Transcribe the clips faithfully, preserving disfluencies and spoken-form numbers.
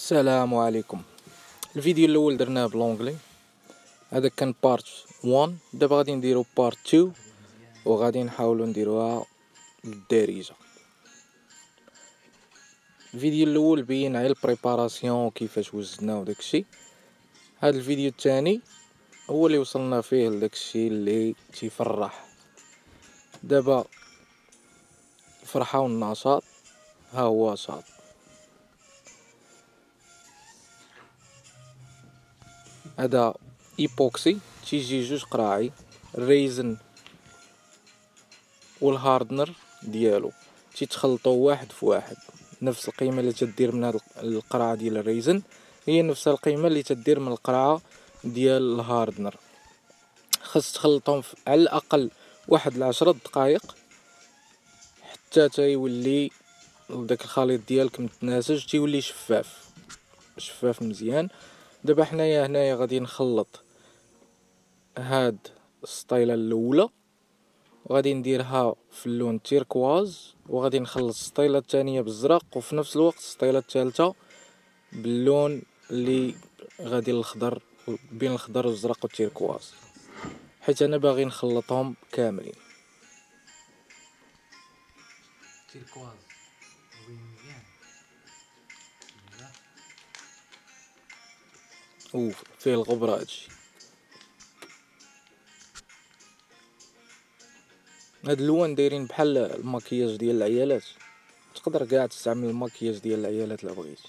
السلام عليكم. الفيديو الاول درناه بلونجلي، هذا كان بارت واحد. دابا غادي نديرو بارت اثنين وغادي نحاولوا نديروها بالدارجه. الفيديو الاول بين على البريباراسيون وكيفاش وزنا وداكشي. هذا الفيديو الثاني هو اللي وصلنا فيه لداكشي اللي تيفرح. دابا الفرحه والنشاط ها هو شاط. هذا ايبوكسي تيجي جوج قراعي، الريزن والهاردنر ديالو تيتخلطوا واحد في واحد. نفس القيمه اللي تدير من هاد القرعه ديال الريزن هي نفس القيمه اللي تدير من القرعه ديال الهاردنر. خاص تخلطهم على الاقل واحد العشرة دقائق حتى تيولي داك الخليط ديالك متناسج، تيولي شفاف شفاف مزيان. دابا حنايا هنايا غادي نخلط هاد السطيله الاولى وغادي نديرها في اللون تيركواز، وغادي نخلط السطيله الثانيه بالزرق، وفي نفس الوقت السطيله الثالثه باللون اللي غادي الخضر، بين الخضر والزرق والتيركواز، حيت انا باغي نخلطهم كاملين. تيركواز زوين مزيان اوف فيه الغبره هادشي. هاد اللون دايرين بحال الماكياج ديال العيالات، تقدر كاع تستعمل الماكياج ديال العيالات الا بغيتي.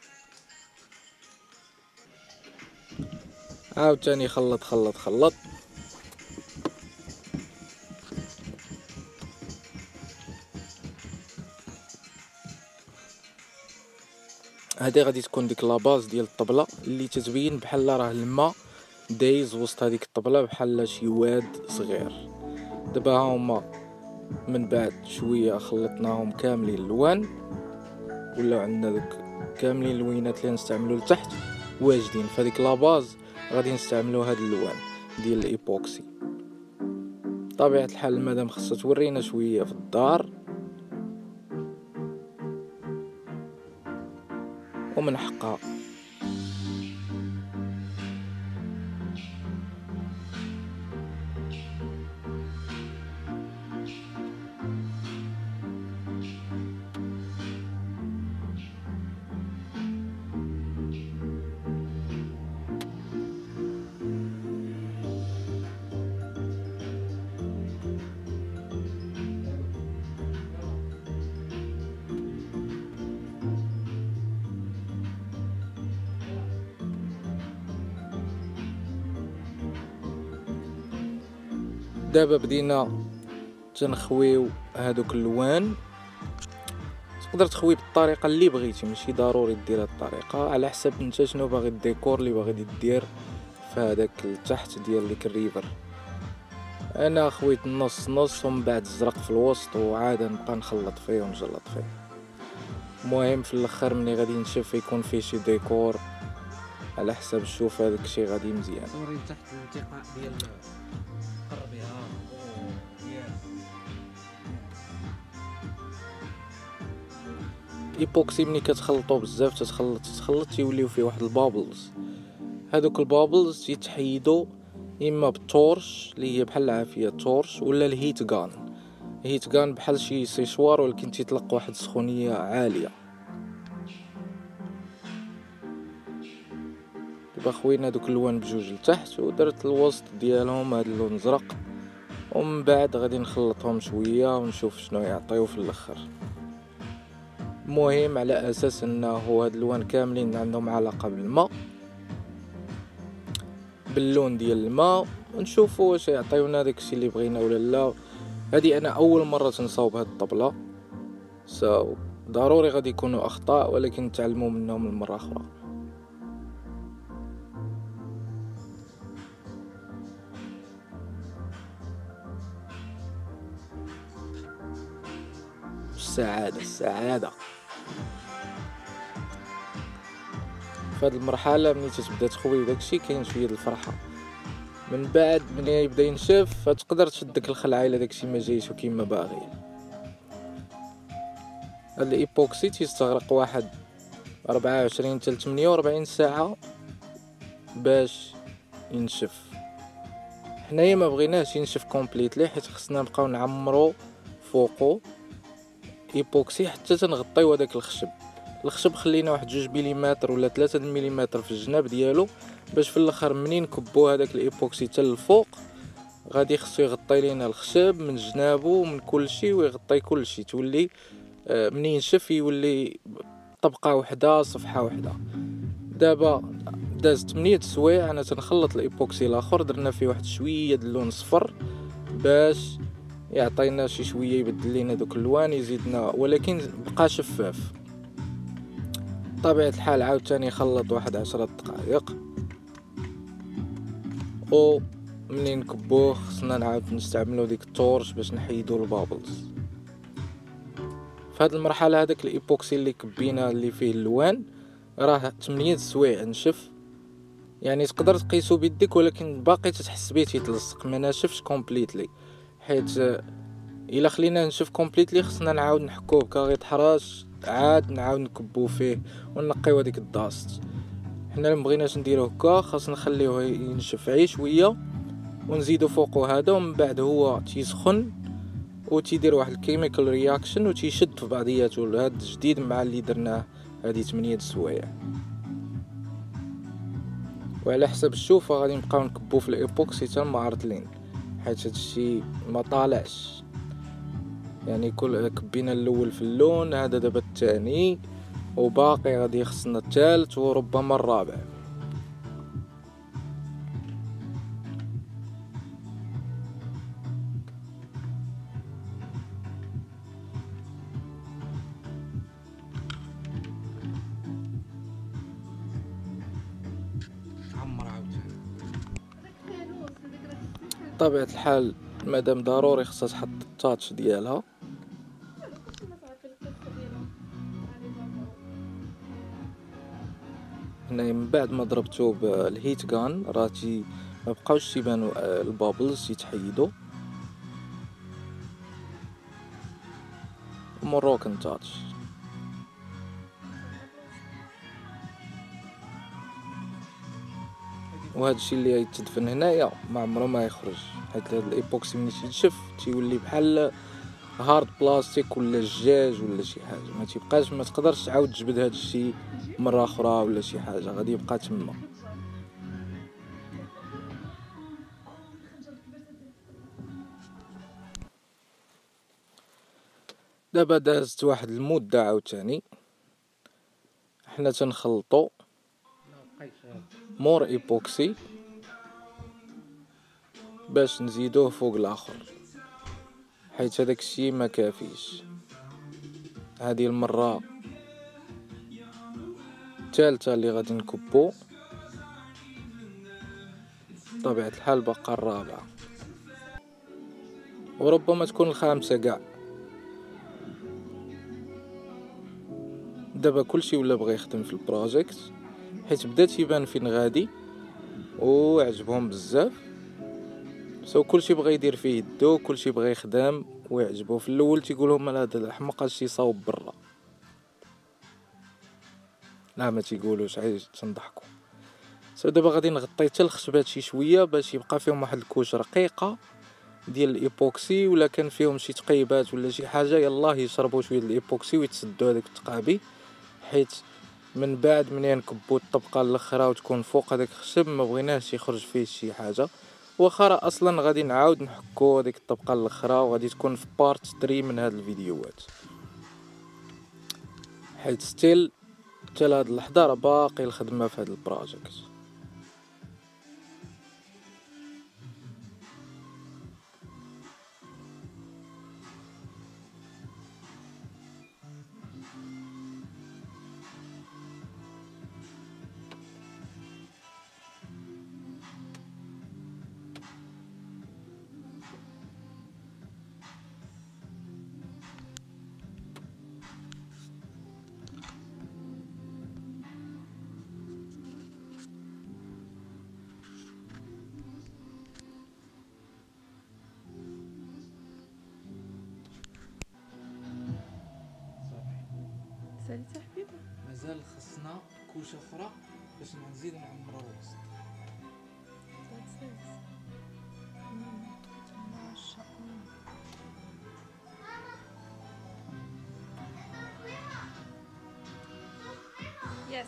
عاوتاني خلط خلط خلط. هادي غادي تكون ديك لاباز ديال الطبله اللي تتبين بحال راه الماء دايز وسط هذيك الطبله بحال شي واد صغير. دابا ها هما من بعد شويه خلطناهم كاملين اللوان، ولا عندنا دوك كاملين اللوينات اللي نستعملو لتحت واجدين. فهاديك لاباز غادي نستعملو هاد اللوان ديال الايبوكسي. بطبيعه الحال المدام خاصها تورينا شويه في الدار، ومن حقها. دابا بدينا تنخويو هادوك اللوان. تقدر تخوي بالطريقه اللي بغيتي، ماشي ضروري دير هاد الطريقه، على حسب انت شنو باغي الديكور اللي باغي دير في هذاك التحت ديال ديك الريفر. انا خويت نص نص ومن بعد الزرق في الوسط، وعاد نبقى نخلط فيه ونجلط فيه. المهم في الاخر ملي غادي نشوف يكون فيه شي ديكور على حسب الشوف هذاك الشيء غادي مزيان. صوري تحت الانتقاء ديال قربيها مزيان. ايبوكسي ملي كتخلطو بزاف تتخلط تتخلط تيوليو فيه واحد البابلز. هادوك البابلز تيتحيدو اما بالتورش اللي هي بحال العافيه تورش، ولا الهيت غان. الهيت غان بحال شي سيشوار ولكن تيطلق واحد السخونيه عاليه. دابا خوينا دوك اللوان بجوج لتحت ودرت الوسط ديالهم هاد اللون زرق، ومن بعد غادي نخلطهم شويه ونشوف شنو يعطيو في الاخر. المهم على اساس انه هاد اللوان كاملين عندهم علاقه بالماء، باللون ديال الماء، ونشوفوا واش يعطيونا داكشي اللي بغينا ولا لا. هادي انا اول مره تنصاوب هاد الطبله، سو ضروري غادي يكونوا اخطاء، ولكن نتعلموا منهم المره اخرى. السعاده السعاده فهاد المرحله ملي تتبدا تخوي داكشي كاين شويه د الفرحه. من بعد ملي يبدا ينشف تقدر تشدك الخلعه الا داكشي ما جايش كيما باغي. هاد الايبوكسي تيستغرق واحد أربعة وعشرين حتى ثمانية وأربعين ساعة باش ينشف. حنايا ما بغيناش ينشف كومبليتلي حيت خصنا نبقاو نعمرو فوقو ايبوكسي حتى تنغطيو هداك الخشب. الخشب خلينا واحد جوج مليمتر ولا ثلاثة مليمتر في الجناب ديالو باش في الاخر منين نكبو هداك الايبوكسي حتى الفوق غادي خصو يغطي لينا الخشب من جنابو ومن كل شيء ويغطي كل شيء، تولي منين ينشف يولي طبقه وحده صفحه وحده. دابا داز ثمانية سوايع انا تنخلط الايبوكسي الاخر، درنا فيه واحد شويه د اللون صفر باش يعطينا شي شويه يبدل لينا دوك اللوان يزيدنا، ولكن بقى شفاف. طبيعه الحال عاوتاني خلط واحد عشرة دقائق، او منين نكبوه خصنا نعاود نستعملو ديك التورش باش نحيدو البابلز. في هذه المرحله هذاك الايبوكسي اللي كبينا اللي فيه اللوان راه ثمانية سوايع نشف، يعني تقدر تقيسو بيديك ولكن باقي تتحس بيه تيتلصق ما ناشفش كومبليتلي، حيت الا خلينا نشف كومبليتلي خصنا نعاود نحكوه بكاغيط حراش عاد نعاود نكبو فيه ونقيو هذيك الداست. حنا ما بغيناش نديرو هكا، خاص نخليوه ينشف عي شويه ونزيدو فوقو هذا، ومن بعد هو تيسخن وتيدير واحد الكيميكال رياكشن وتيشد في بعضياتو هذا الجديد مع اللي درناه هذه ثمانية سوايع. وعلى حسب الشوفه غادي نبقاو نكبو في الايبوكسي حتى معرضلين حيت هادشي ما طالعش، يعني كل كبينا الاول في اللون هذا دابا الثاني وباقي غادي خصنا الثالث وربما الرابع. عمر عاوتاني. طبيعة الحال مادام ضروري خصها تحط التاتش ديالها. هنا من بعد ما ضربتو بالهيت غان راه تي ما بقاوش تيبانو البابلز تيتحيدوا. مروكن تاتش وهذا الشيء اللي يتدفن هنايا ما عمره ما يخرج، حيت هاد الايبوكسي ملي تينشف تيولي بحال هارد بلاستيك ولا الجاج ولا شي حاجه، ما تيبقاش ما تقدرش تعاود تجبد هذا الشيء مره اخرى ولا شي حاجه، غادي يبقى تما. دابا دازت واحد المده عاوتاني حنا تنخلطو مور ايبوكسي باش نزيدوه فوق الاخر، حيت هذاك الشيء ما كافيش. هذه المره الثالثه اللي غادي نكبو، طبيعه الحال بقى الرابعه وربما تكون الخامسه كاع. دابا كلشي ولا بغى يخدم في البروجيكت حيت بدا تيبان فين غادي وعجبهم بزاف، سو كلشي بغى يدير فيه يدو، كلشي بغى يخدم ويعجبو. في الاول تيقولهم هذا الحمق هادشي صاوب برا، لا ما تيقولوش عايش تنضحكوا. سو دابا غادي نغطي حتى الخشبات شي شويه باش يبقى فيهم واحد الكوش رقيقه ديال الايبوكسي، ولا كان فيهم شي تقيبات ولا شي حاجه يلاه يشربوا شويه ديال الايبوكسي ويتسدوا هذيك التقابي، حيت من بعد من نكبو الطبقه الاخرى وتكون فوق هذاك الخشب ما بغيناش يخرج فيه شي حاجه. واخا راه اصلا غادي نعاود نحكو هذيك الطبقه الاخرى وغادي تكون في بارت ثلاثة من هاد الفيديوهات، حيت ستيل حتى لهاد اللحظه راه باقي الخدمه في هاد البروجيكت. ساليت حبيبه. مازال خصنا كوشه اخرى باش نزيد نعمرو الوسط. Yes.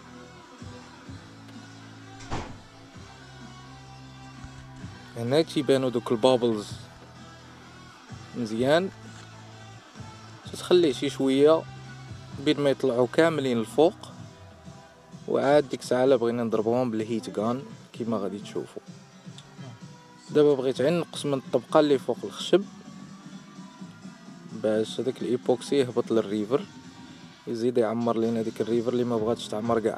هنا تيبانو دوك البابلز مزيان، تتخليه شي شويه بين ما يطلعوا كاملين الفوق، وعاد ديك الساعه الا بغينا نضربوهم بالهيت غان كيما غادي تشوفوا. دابا بغيت غير نقص من الطبقه اللي فوق الخشب باش هذاك الايبوكسي يهبط للريفر، يزيد يعمر لينا ديك الريفر اللي ما بغاتش تعمر كاع.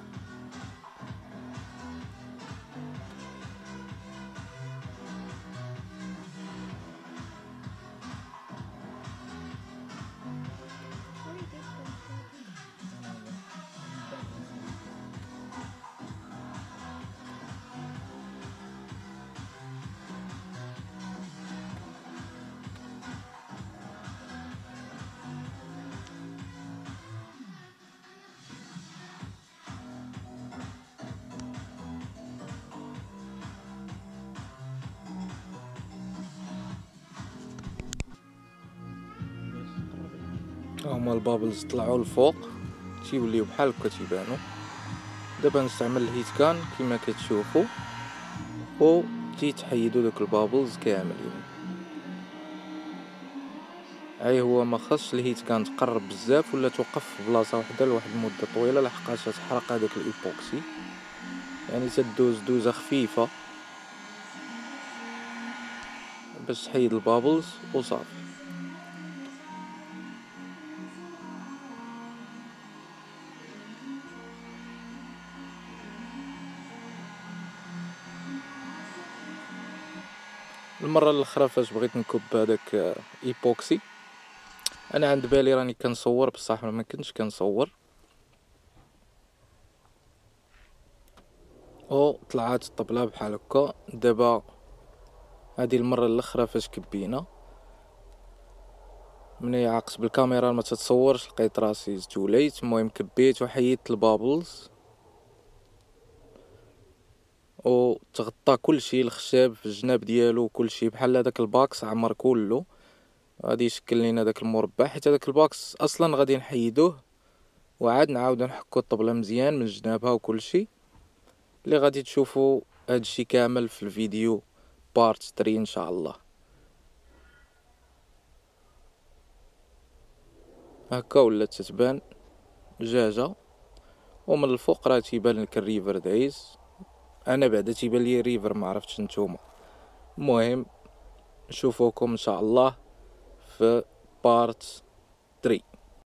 هما البابلز طلعوا الفوق تيوليو بحال هكا تيبانو. دابا نستعمل الهيت كان كيما كتشوفوا و تيتحيدوا دوك البابلز كاملين. اي هو ما خاصش الهيت كان تقرب بزاف ولا توقف في بلاصه واحده لواحد المده طويله لحقاش تحرق هذاك الايبوكسي، يعني تدوز دوزه خفيفه باش تحيد البابلز وصافي. المره الاخرى فاش بغيت نكب هذاك ايبوكسي انا عند بالي راني كنصور بصح ما كنتش كنصور، او طلعات الطبله بحال هكا. دابا هذه المره الاخرى فاش كبينا مني عاقس بالكاميرا ما تتصورش، لقيت راسي زتوليت. المهم كبيت وحيدت البابلز او تغطى كلشي الخشاب في الجناب ديالو كلشي بحال هذاك الباكس عمر كله. غادي يشكل لينا داك المربع حيت هذاك الباكس اصلا غادي نحيدوه وعاد نعاودو نحكو الطبله مزيان من جنابها وكلشي اللي غادي تشوفوا هادشي كامل في الفيديو بارت ثلاثة ان شاء الله. هكا ولات تتبان دجاجه ومن الفوق راه تيبان لك الريفر دايز. انا بعدا تيبان لي الريفر ما عرفتش نتوما. المهم نشوفوكم ان شاء الله في بارت